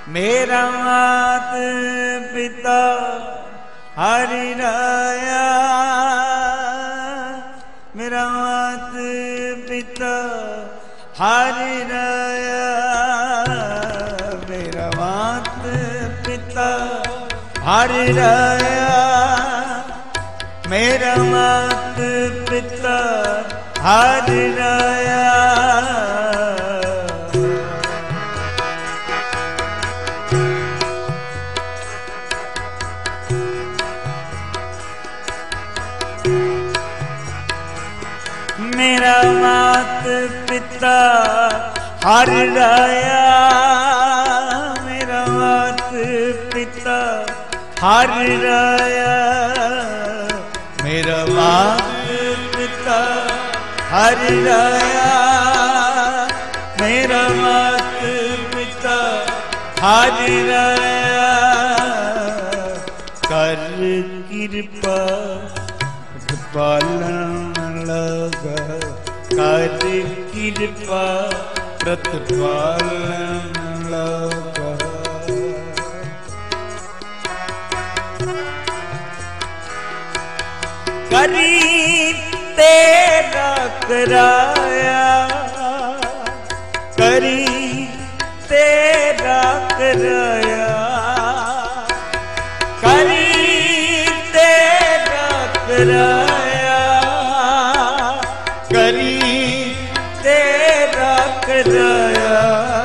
मेरा मात पिता हरि राया, मेरा मात पिता हरि राया, मेरा मात पिता हरि राया, मेरा मात पिता हरि राया। मेरा मात पिता हरि राया, मेरा मात पिता हरि राया, मेरा मात पिता हरि राया, मेरा मात पिता हरि राया। कर कृपा पालन लगा, कर कृपा प्रतिपालन लगा। करी तेरा कराया, करी तेरा कराया, करी तेरा कराया, करी तेरा कराया।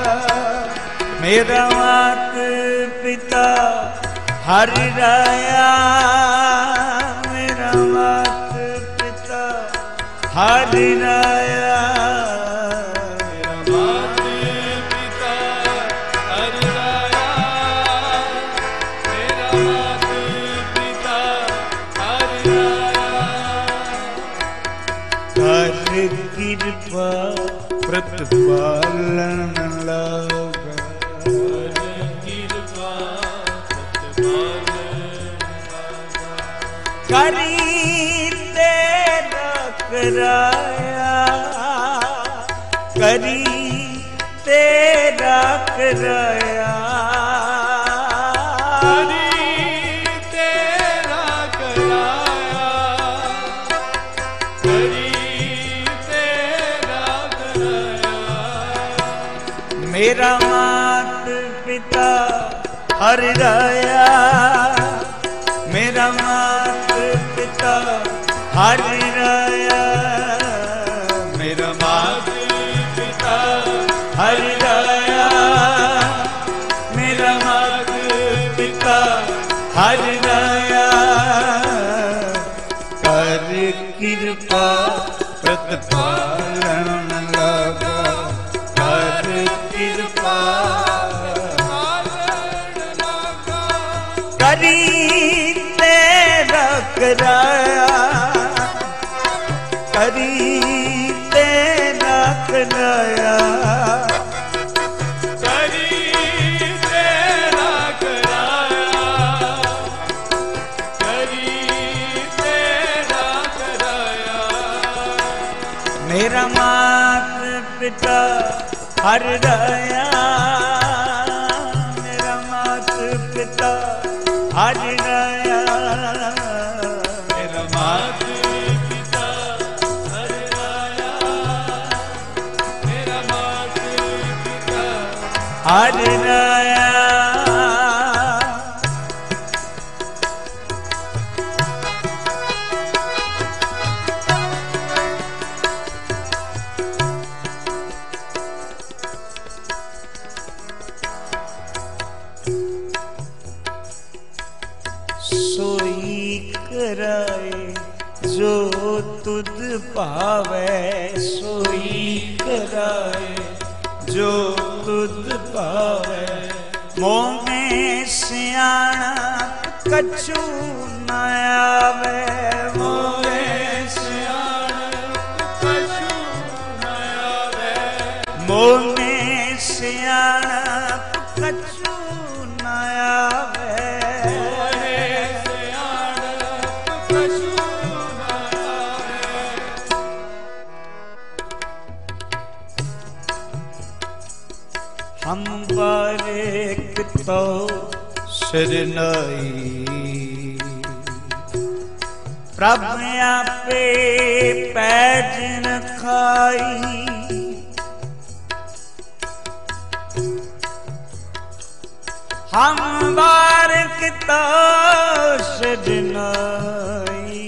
मेरा मात पिता हरि राया, मेरा मात पिता हरि राया, मेरा मात पिता हरि राया, मेरा मात पिता हरि राया। कर कृपा प्रतिपालन लगा, करी तेरा कराया, करी तेरा कराया, करी तेरा कराया, करी तेरा कराया। मेरा मात पिता हरि राया, मेरा मात पिता हरि राया, मेरा मात पिता हरि राया, मेरा मात पिता हरि राया। कर कृपा प्रतिपालन लगा, कर कृपा करी तेरा कराया, करी तेरा कराया, करी तेरा कराया, करी तेरा कराया। मेरा मात पिता हरि राया, मेरा मात पिता हरि राया, मेरा मात पिता हरि राया, मेरा मात पिता हरि राया। सोई कराए जो तुद पावे, सोई कराए जो तुद पावे। मोह में सियाणा कछु न आवे, मोह में सियाणा कछु न आवे, मोह में सियाणा कछु न आवे। हम बारिक तो शरनाई। प्रभ आपे पैज न खाई, हम बारिक तो शरनाई।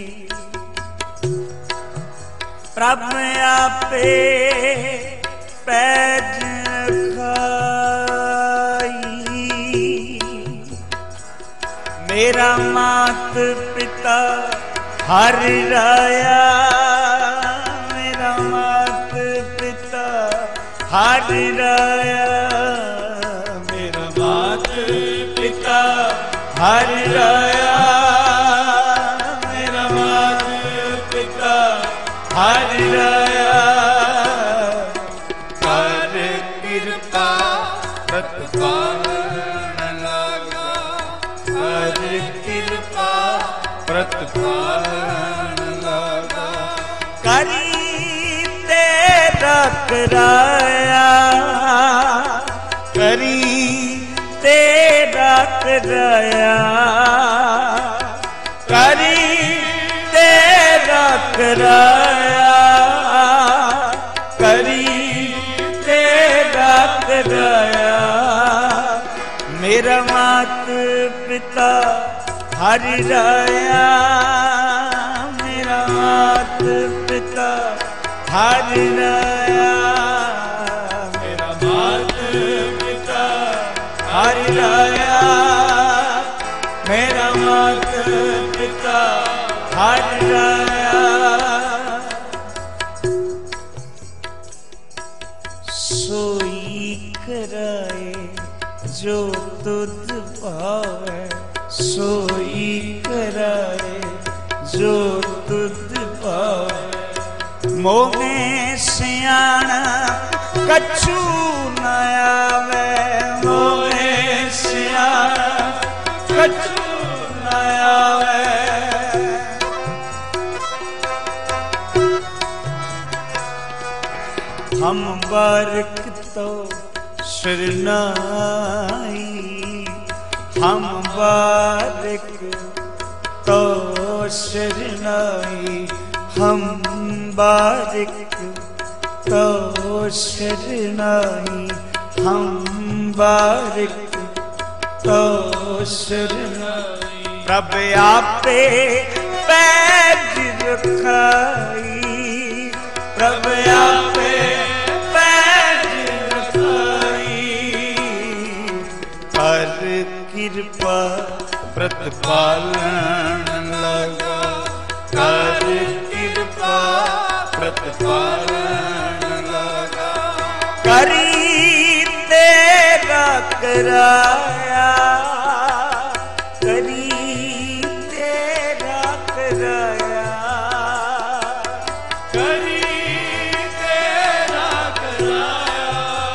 प्रभ आपे पैज खाई, मेरा मात पिता हर राया, मेरा मात पिता हर राया, मेरा मात पिता हर राया, मेरा मात पिता हर राया। कर कृपा प्रतिपालन लगा, कर कृपा प्रतिपालन लगा। करी तेरा कराया, करी तेरा कराया, करी तेरा कराया, करी तेरा कराया। मेरा मात पिता हर राया, मेरा मात पिता हर राया, मेरा मात पिता हर राया, मेरा मात पिता हर राया। सोई कराए जो तुध पावे, सोई कराए जो तुध पावे। मोहे सियाणा कछु न आवे, मोहे सियाणा कछु न आवे। हम बारिक तो शरनाई, हम बारिक तो शरनाई, हम बारिक तो शरनाई, हम बारिक तो शरनाई। प्रभ आपे पैज रखाई, प्रभ आपे पैज रखाई। कर कृपा प्रतिपालन लगा, कर कृपा प्रतिपालन लगा। करी तेरा कराया, करी तेरा कराया, करी तेरा कराया,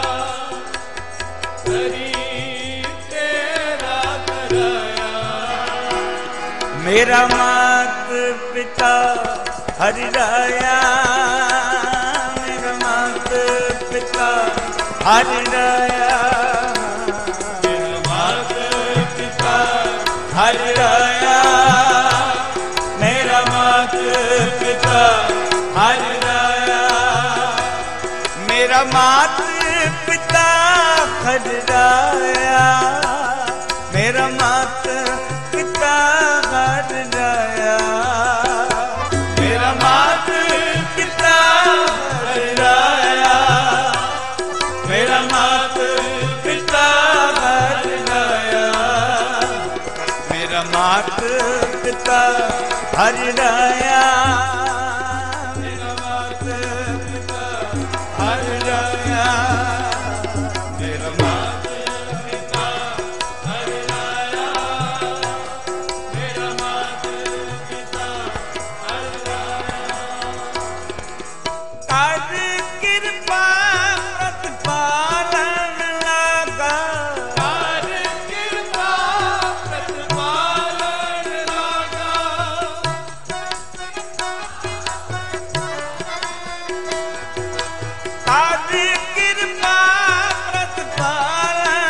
करी तेरा कराया। मेरा मात पिता हर राया, मेरा मात पिता हर राया, मेरा मात पिता हर राया, मेरा मात पिता हर राया। मेरा मात पिता हर राया, मेरा मात पिता हर राया, मेरा मात पिता हर राया, मेरा मात पिता हर राया, मेरा मात पिता हर राया, मेरा मात पिता हर राया, मेरा मात पिता हर राया, मेरा मात पिता हर राया। कर कृपा प्रतिपालन लगा, कर कृपा प्रतिपालन लगा। कर कृपा प्रतिपालन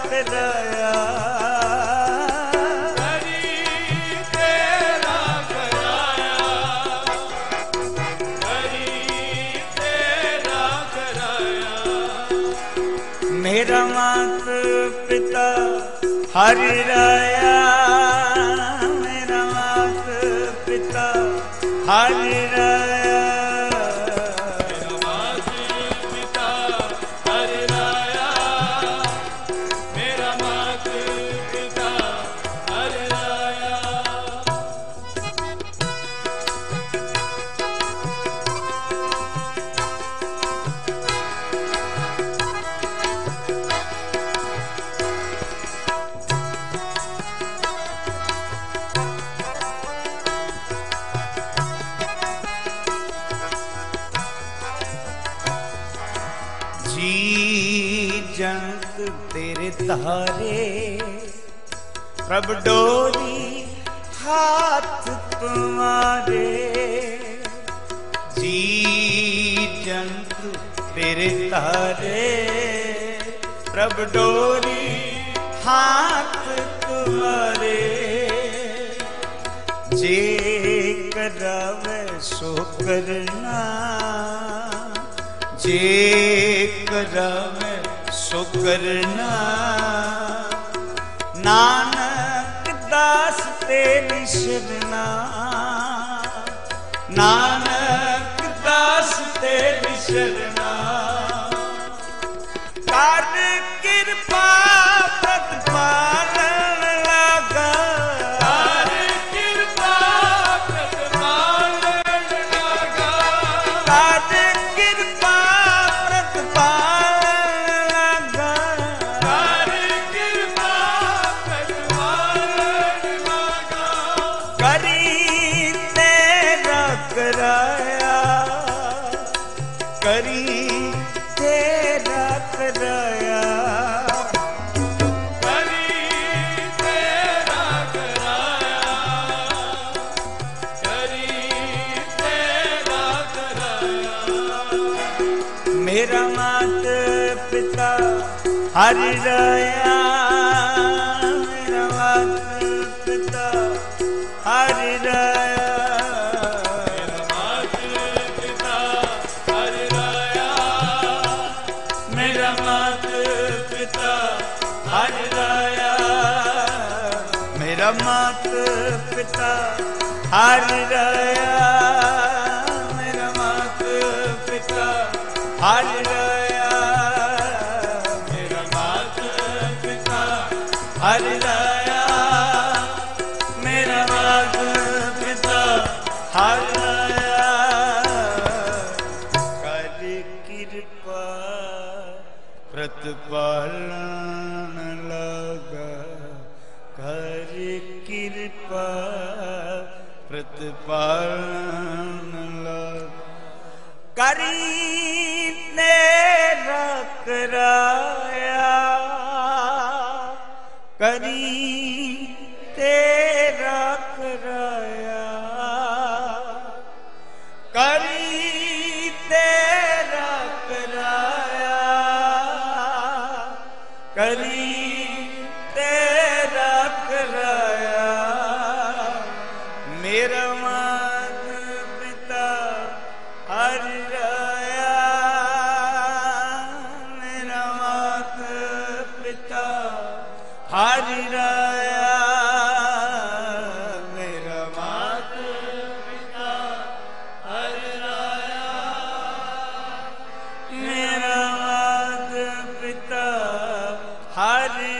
कराया मेरा मात पिता हरि राया मेरा मात पिता हरि राया मेरा मात पिता हरि राया मेरा मात पिता हरि राया जी जंत तेरे तारे प्रभ डोरी हाथ तुम्हारे जी जंत तेरे तारे प्रभ डोरी हाथ तुम्हारे जे करावे सो करना जे करावे सो करना नानक दास तेरी शरणा नानक दास तेरी शरणा कर कृपा प्रतिपालन लगा कर कृपा प्रतिपालन लगा कर कृपा प्रतिपालन लगा कर कृपा प्रतिपालन लगा करी तेरा कराया करी तेरा कराया करी तेरा कराया करी तेरा कराया मेरा मात पिता हरि राया मेरा मात पिता हरि राया मेरा मात पिता हरि राया मेरा मात पिता हरि राया मेरा मात पिता हरि राया मेरा मात पिता हरि राया मेरा मात पिता हरि राया मेरा मात पिता हरि राया कर कृपा प्रतिपालन लगा कर कृपा प्रतिपालन लगा करी तेरा कराया करी तेरा कराया करी तेरा कराया करी तेरा कराया मेरा मात पिता हरि राया मेरा मात पिता हरि राया मेरा मात पिता हरि राया मेरा मात पिता हरि